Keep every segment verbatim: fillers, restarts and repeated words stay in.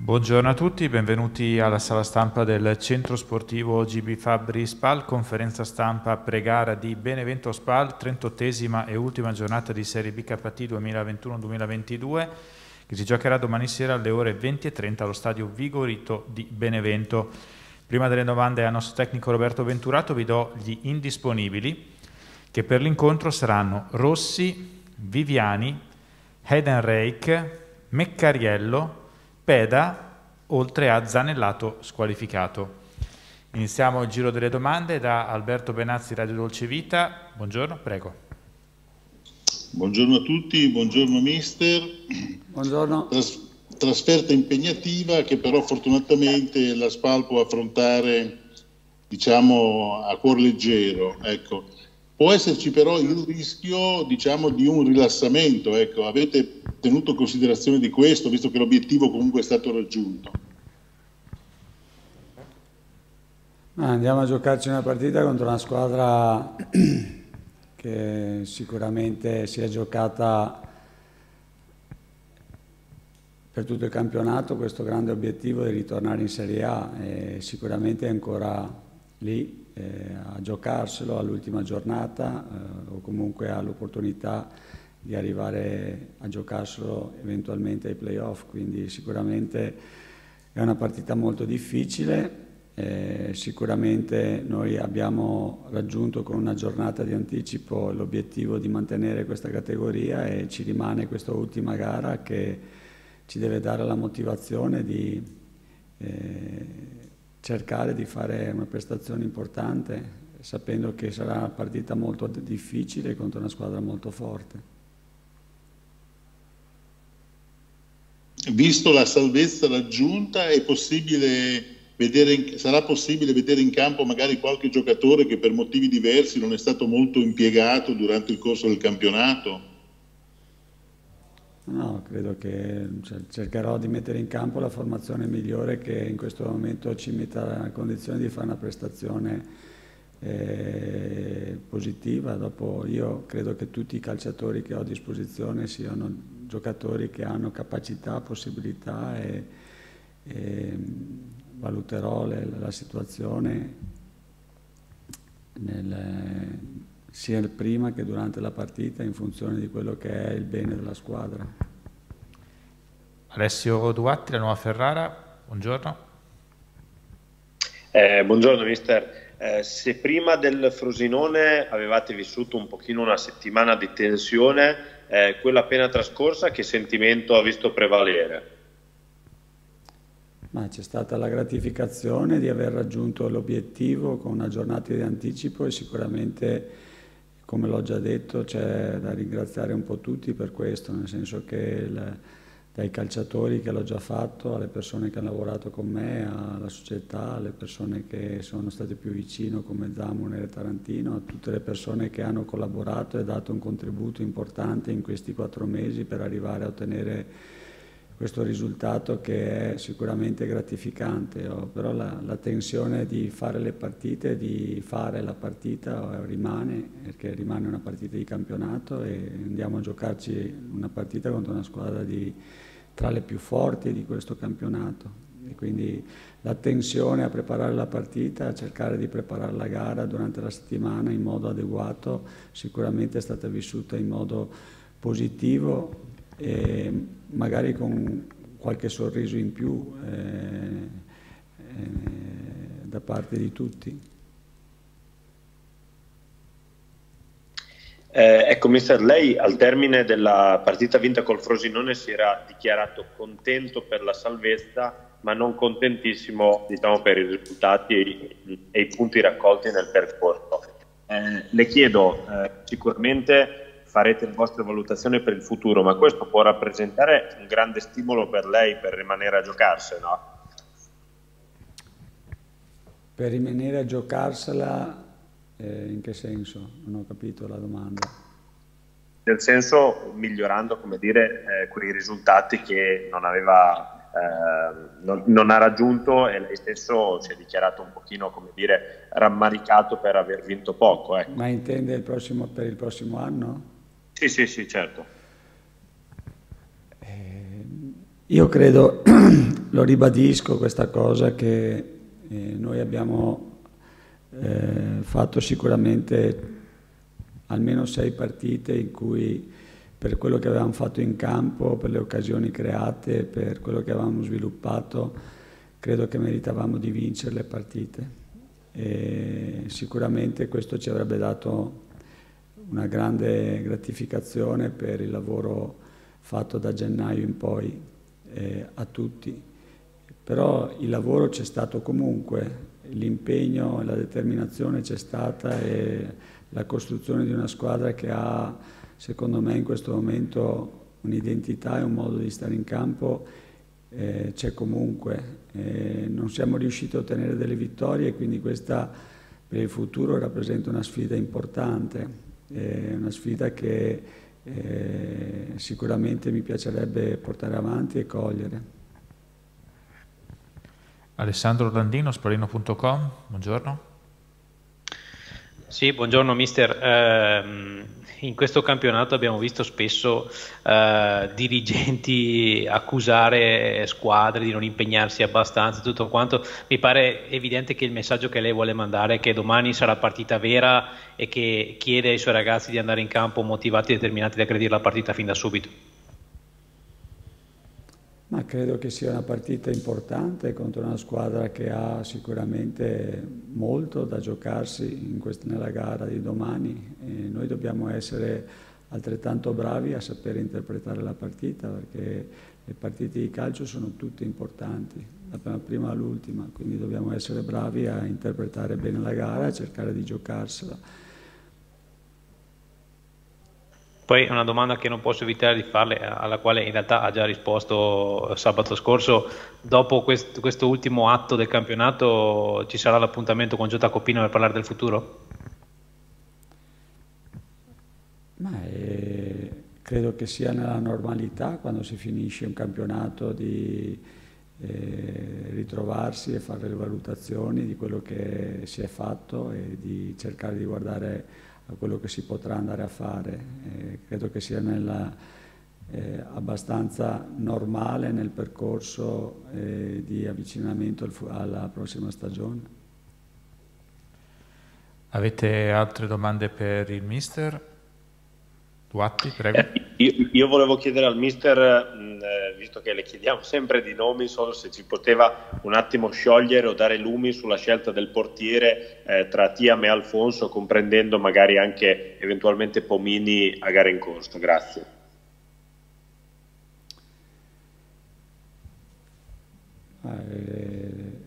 Buongiorno a tutti, benvenuti alla sala stampa del Centro Sportivo G B Fabbri Spal, conferenza stampa pre-gara di Benevento Spal, trentottesima e ultima giornata di Serie B K T duemilaventuno duemilaventidue, che si giocherà domani sera alle ore venti e trenta allo stadio Vigorito di Benevento. Prima delle domande al nostro tecnico Roberto Venturato vi do gli indisponibili, che per l'incontro saranno Rossi, Viviani, Heidenreich, Meccariello, Peda, oltre a Zanellato squalificato. Iniziamo il giro delle domande da Alberto Benazzi, Radio Dolce Vita. Buongiorno, prego. Buongiorno a tutti, buongiorno mister. Buongiorno. Tras trasferta impegnativa che però fortunatamente la Spal può affrontare, diciamo, a cuor leggero, ecco. Può esserci però il rischio, diciamo, di un rilassamento, ecco. Avete tenuto considerazione di questo, visto che l'obiettivo comunque è stato raggiunto? Andiamo a giocarci una partita contro una squadra che sicuramente si è giocata per tutto il campionato questo grande obiettivo di ritornare in Serie A, e sicuramente è ancora lì eh, a giocarselo all'ultima giornata eh, o comunque ha l'opportunità di arrivare a giocarselo eventualmente ai playoff, quindi sicuramente è una partita molto difficile. Eh, sicuramente noi abbiamo raggiunto con una giornata di anticipo l'obiettivo di mantenere questa categoria e ci rimane questa ultima gara che ci deve dare la motivazione di eh, cercare di fare una prestazione importante, sapendo che sarà una partita molto difficile contro una squadra molto forte. Visto la salvezza raggiunta, è possibile vedere in, sarà possibile vedere in campo magari qualche giocatore che per motivi diversi non è stato molto impiegato durante il corso del campionato? No, credo che cioè, cercherò di mettere in campo la formazione migliore che in questo momento ci metta nella condizione di fare una prestazione eh, positiva. Dopo io credo che tutti i calciatori che ho a disposizione siano giocatori che hanno capacità, possibilità e, e valuterò le, la situazione nel, sia prima che durante la partita in funzione di quello che è il bene della squadra. Alessio Duatti, la Nuova Ferrara, buongiorno. Eh, buongiorno mister. Eh, se prima del Frosinone avevate vissuto un pochino una settimana di tensione, eh, quella appena trascorsa che sentimento ha visto prevalere? Ma c'è stata la gratificazione di aver raggiunto l'obiettivo con una giornata di anticipo e sicuramente, come l'ho già detto, c'è da ringraziare un po' tutti per questo, nel senso che il, dai calciatori che l'ho già fatto, alle persone che hanno lavorato con me, alla società, alle persone che sono state più vicino come Zamuner e Tarantino, a tutte le persone che hanno collaborato e dato un contributo importante in questi quattro mesi per arrivare a ottenere questo risultato che è sicuramente gratificante. Oh, però la, la tensione di fare le partite, di fare la partita rimane, perché rimane una partita di campionato e andiamo a giocarci una partita contro una squadra di, tra le più forti di questo campionato. E quindi la tensione a preparare la partita, a cercare di preparare la gara durante la settimana in modo adeguato, sicuramente è stata vissuta in modo positivo e magari con qualche sorriso in più eh, eh, da parte di tutti. Eh, ecco mister, lei al termine della partita vinta col Frosinone si era dichiarato contento per la salvezza, ma non contentissimo, diciamo, per i risultati e i, e i punti raccolti nel percorso. Eh, le chiedo, eh, sicuramente farete le vostre valutazioni per il futuro, ma questo può rappresentare un grande stimolo per lei per rimanere a giocarsela? Per rimanere a giocarsela, eh, in che senso? Non ho capito la domanda. Nel senso migliorando, come dire, eh, quei risultati che non aveva, eh, non, non ha raggiunto, e lei stesso si è dichiarato un pochino, come dire, rammaricato per aver vinto poco. Ecco. Ma intende il prossimo, per il prossimo anno? Sì, sì, sì, certo. Eh, io credo lo ribadisco questa cosa che eh, noi abbiamo eh, fatto sicuramente almeno sei partite in cui, per quello che avevamo fatto in campo, per le occasioni create, per quello che avevamo sviluppato, credo che meritavamo di vincere le partite. E sicuramente questo ci avrebbe dato una grande gratificazione per il lavoro fatto da gennaio in poi eh, a tutti. Però il lavoro c'è stato comunque, l'impegno e la determinazione c'è stata e la costruzione di una squadra che ha, secondo me, in questo momento un'identità e un modo di stare in campo eh, c'è comunque. Eh, non siamo riusciti a ottenere delle vittorie e quindi questa per il futuro rappresenta una sfida importante, eh, una sfida che eh, sicuramente mi piacerebbe portare avanti e cogliere. Alessandro Orlandino, Sporino punto com, buongiorno. Sì, buongiorno mister. Eh, in questo campionato abbiamo visto spesso eh, dirigenti accusare squadre di non impegnarsi abbastanza, tutto quanto. Mi pare evidente che il messaggio che lei vuole mandare è che domani sarà partita vera e che chiede ai suoi ragazzi di andare in campo motivati e determinati ad aggredire la partita fin da subito. Ma credo che sia una partita importante contro una squadra che ha sicuramente molto da giocarsi in questa, nella gara di domani e noi dobbiamo essere altrettanto bravi a sapere interpretare la partita, perché le partite di calcio sono tutte importanti, dalla prima all'ultima, quindi dobbiamo essere bravi a interpretare bene la gara e cercare di giocarsela. Poi una domanda che non posso evitare di farle, alla quale in realtà ha già risposto sabato scorso: dopo quest, questo ultimo atto del campionato ci sarà l'appuntamento con Giota Copino per parlare del futuro? Ma eh, credo che sia nella normalità quando si finisce un campionato di eh, ritrovarsi e fare le valutazioni di quello che si è fatto e di cercare di guardare a quello che si potrà andare a fare. Eh, credo che sia nella, eh, abbastanza normale nel percorso eh, di avvicinamento al, alla prossima stagione. Avete altre domande per il mister? Duatti, prego. Eh, io, io volevo chiedere al mister, mh, eh, visto che le chiediamo sempre di nomi, solo se ci poteva un attimo sciogliere o dare lumi sulla scelta del portiere eh, tra Thiam e Alfonso, comprendendo magari anche eventualmente Pomini a gara in corso. Grazie. Eh,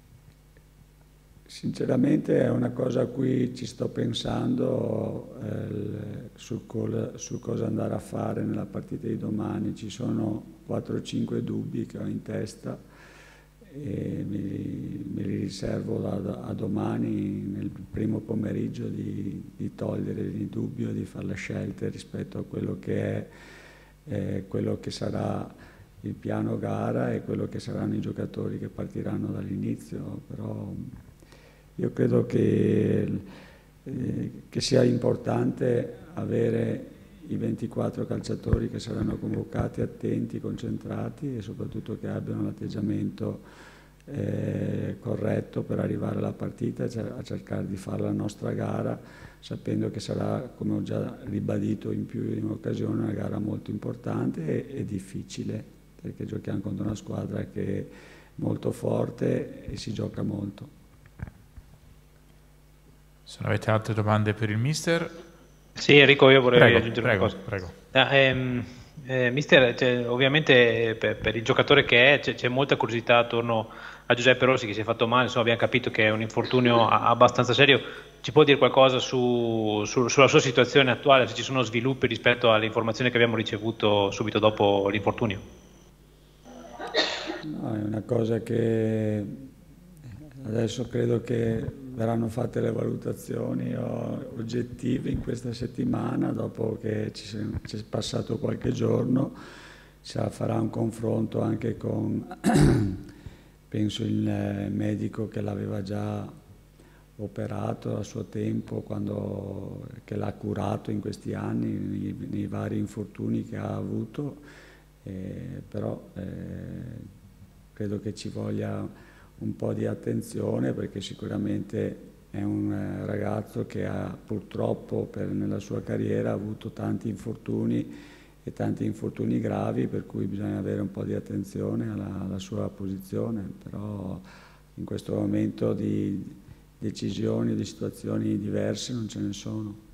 sinceramente è una cosa a cui ci sto pensando eh, su, col, su cosa andare a fare nella partita di domani. Ci sono quattro o cinque dubbi che ho in testa e me, me li riservo da, a domani nel primo pomeriggio di, di togliere il dubbio, di fare le scelte rispetto a quello che è eh, quello che sarà il piano gara e quello che saranno i giocatori che partiranno dall'inizio. Però io credo che, eh, che sia importante avere i ventiquattro calciatori che saranno convocati attenti, concentrati e soprattutto che abbiano l'atteggiamento eh, corretto per arrivare alla partita e a cercare di fare la nostra gara, sapendo che sarà, come ho già ribadito in più in occasioni, una gara molto importante e, e difficile, perché giochiamo contro una squadra che è molto forte e si gioca molto. Se non avete altre domande per il mister? Sì, Enrico, io vorrei prego, aggiungere prego, una cosa. Prego. Ah, ehm, eh, mister, cioè, ovviamente per, per il giocatore che è c'è molta curiosità attorno a Giuseppe Rossi, che si è fatto male, insomma abbiamo capito che è un infortunio abbastanza serio. Ci può dire qualcosa su, su, sulla sua situazione attuale, se ci sono sviluppi rispetto alle informazioni che abbiamo ricevuto subito dopo l'infortunio? No, è una cosa che adesso credo che verranno fatte le valutazioni oggettive in questa settimana, dopo che ci è passato qualche giorno, si farà un confronto anche con, penso, il medico che l'aveva già operato a suo tempo, quando, che l'ha curato in questi anni, nei, nei vari infortuni che ha avuto, eh, però eh, credo che ci voglia un po' di attenzione, perché sicuramente è un ragazzo che ha purtroppo per, nella sua carriera ha avuto tanti infortuni e tanti infortuni gravi, per cui bisogna avere un po' di attenzione alla, alla sua posizione, però in questo momento di decisioni, di situazioni diverse non ce ne sono.